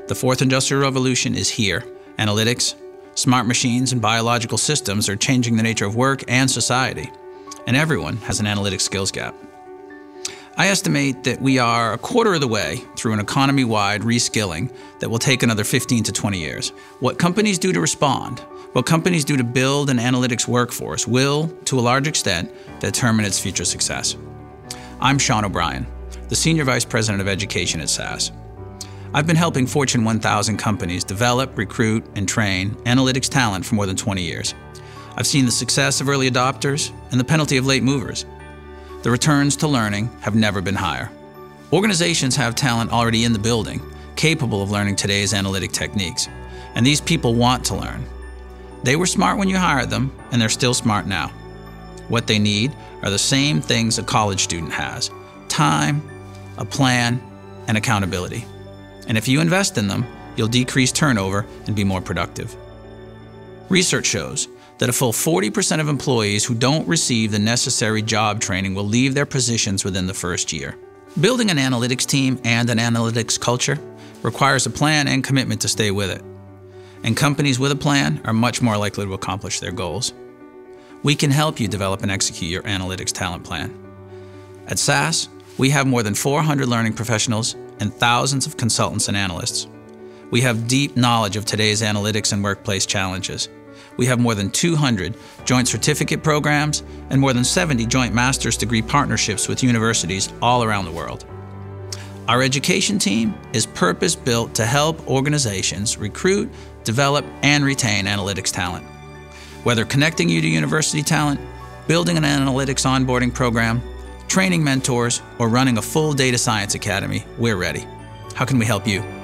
The fourth industrial revolution is here. Analytics, smart machines, and biological systems are changing the nature of work and society, and everyone has an analytics skills gap. I estimate that we are a quarter of the way through an economy-wide reskilling that will take another 15 to 20 years. What companies do to respond, what companies do to build an analytics workforce will, to a large extent, determine its future success. I'm Sean O'Brien, the Senior Vice President of Education at SAS. I've been helping Fortune 1000 companies develop, recruit, and train analytics talent for more than 20 years. I've seen the success of early adopters and the penalty of late movers. The returns to learning have never been higher. Organizations have talent already in the building, capable of learning today's analytic techniques, and these people want to learn. They were smart when you hired them, and they're still smart now. What they need are the same things a college student has: time, a plan, and accountability. And if you invest in them, you'll decrease turnover and be more productive. Research shows that a full 40% of employees who don't receive the necessary job training will leave their positions within the first year. Building an analytics team and an analytics culture requires a plan and commitment to stay with it. And companies with a plan are much more likely to accomplish their goals. We can help you develop and execute your analytics talent plan. At SAS, we have more than 400 learning professionals and thousands of consultants and analysts. We have deep knowledge of today's analytics and workplace challenges. We have more than 200 joint certificate programs and more than 70 joint master's degree partnerships with universities all around the world. Our education team is purpose-built to help organizations recruit, develop, and retain analytics talent. Whether connecting you to university talent, building an analytics onboarding program, training mentors, or running a full data science academy, we're ready. How can we help you?